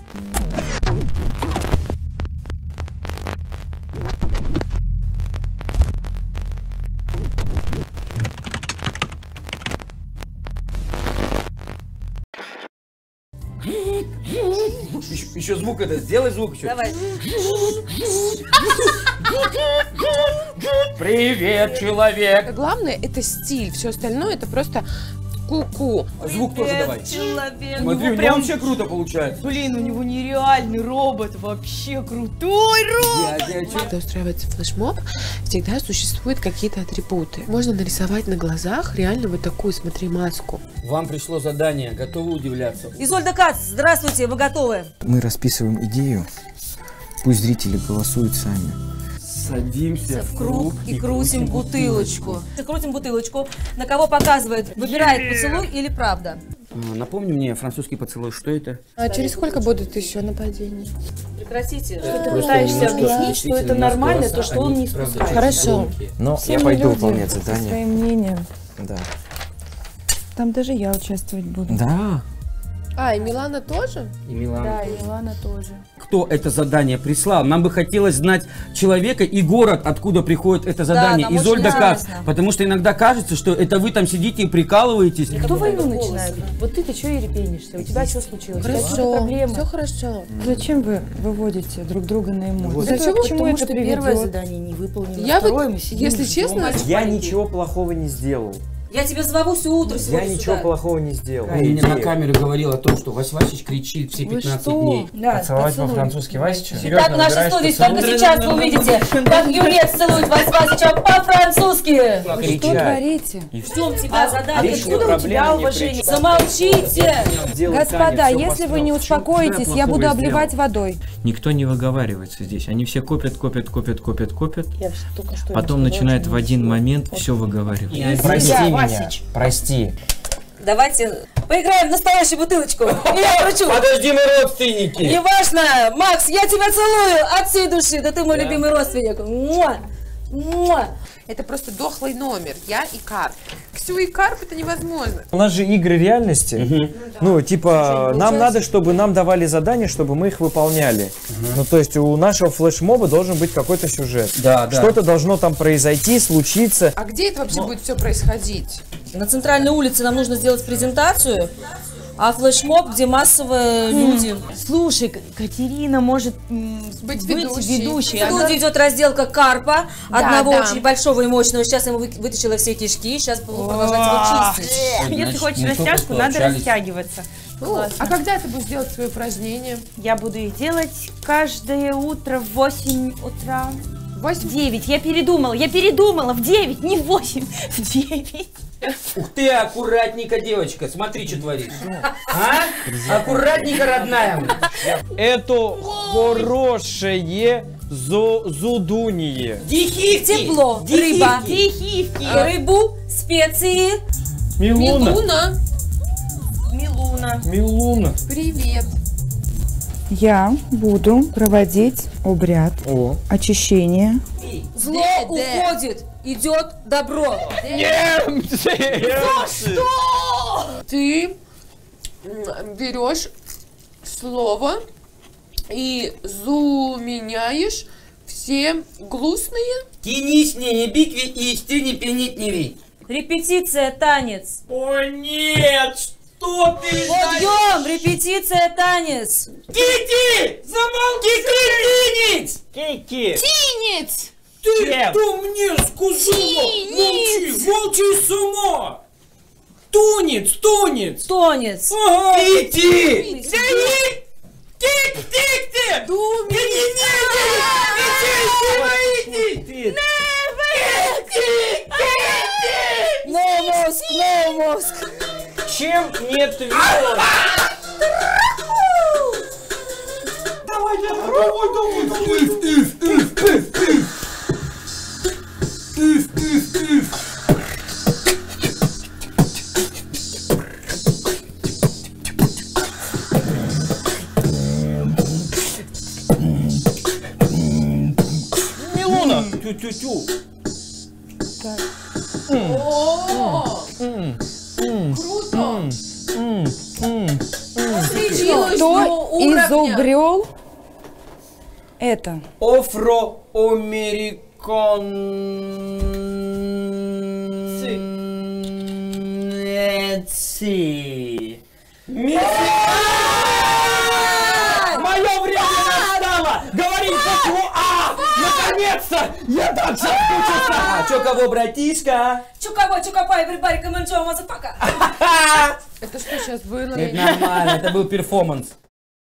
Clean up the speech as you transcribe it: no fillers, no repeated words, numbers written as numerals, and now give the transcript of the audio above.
Еще звук это, сделай звук еще. Давай. Привет, человек. Главное это стиль, все остальное это просто ку-ку. Звук тоже давай. Человек. Смотри, у него прям... вообще круто получается. Блин, у него нереальный робот, вообще крутой робот. Когда устраивается флешмоб, всегда существуют какие-то атрибуты. Можно нарисовать на глазах реально вот такую, смотри, маску. Вам пришло задание, готовы удивляться? Изольда Кац, здравствуйте, вы готовы? Мы расписываем идею, пусть зрители голосуют сами. Садимся В круг и крутим бутылочку. Крутим бутылочку. На кого показывает? Выбирает поцелуй или правда? Напомни мне, французский поцелуй, что это? А через сколько будут еще нападения? Прекратите. Что ты пытаешься объяснить, что это нормально, то, что он не спускает. Хорошо. Но Все я мы пойду люди выполнять со задание. своим мнением. Да. Там даже я участвовать буду. Да. А, и Милана тоже? И Милана. Да, и Милана тоже. Кто это задание прислал? Нам бы хотелось знать человека и город, откуда приходит это задание. нам Изольда очень Кац. интересно. Потому что иногда кажется, что это вы там сидите и прикалываетесь. Кто войну начинает? Вот ты что ерепенишься? У тебя что случилось? Какие Хорошо. проблемы? Все хорошо. Зачем вы выводите друг друга на эмоции? Зачем? К чему Потому это что первое задание не выполнено, Я второе вот, мы сидим если ждем. честно, Я ничего плохого не сделал. Я тебя зову все утро Я сегодня ничего сюда. плохого не сделал. Он мне на камеру говорил о том, что Вась Васич кричит все Вы 15 что? дней. Да, Поцеловать поцелуй. по-французски Васича? Итак, наша совесть, только сейчас вы увидите, как юнец целует Вась Васича по-французски. Вы что Кричать. творите? Ждем тебя, задание. личные Откуда у тебя проблемы не уважение? кричать. Замолчите! Господа, если вы не успокоитесь, я буду обливать водой. Никто не выговаривается здесь. Они все копят. Я только что Потом начинают в один момент все выговаривать. Прости Я, меня. Васич. Прости. Давайте поиграем в настоящую бутылочку. Я вручу. Подожди, мы родственники. Неважно, Макс, я тебя целую от всей души. Да ты мой любимый родственник. Муа. Муа. это просто дохлый номер. Я и Карп. Ксю и Карп это невозможно. У нас же игры реальности. Ну, типа, нам надо, чтобы нам давали задания, чтобы мы их выполняли. Ну, то есть у нашего флешмоба должен быть какой-то сюжет. Да, да. Что-то должно там произойти, случиться. А где это вообще будет все происходить? На центральной улице нам нужно сделать презентацию, а флешмоб, где массовые люди. Слушай, Катерина может Быть ведущей. В студии идет разделка Карпа, одного да. очень большого и мощного. Сейчас я ему вытащила все кишки, сейчас буду продолжать его чистить. Если хочешь мы только растяжку, что надо общались. растягиваться. А когда ты будешь делать свои упражнения? Я буду их делать каждое утро в 8 утра. 8? 9. Я передумала. В 9, не в 8, в 9. Ух ты, аккуратненько, девочка, смотри, что творишь. А? Аккуратненько, родная. Это хорошее зудунье. Дихивки. Тепло, рыба, рыбу, специи. Милуна. Милуна. Привет. Я буду проводить обряд очищения. Зло уходит, идет добро. Ты берешь слово и заменяешь все гнусные. Тянись, не бикви и истине пенить не вей. Репетиция, танец. О нет, что ты? Подъем, репетиция, танец. Кити, замолчи, кретинец! Кики. Тинец! Ты что мне сказала? Молчи сама! Тунец! Тонец. Ага! Кити! Тик-тик-тик! No мозг. Чем нет вина? Милуна! Тю-тю-тю! Круто! Кто изобрел Это. Афроамериканцы. Мое время настало! Говорить букву А! Наконец-то! Я так соскучился! А чё кого, братишка? Чё кого, everybody come and join, motherfucker. Это что сейчас было? Это нормально, это был перформанс.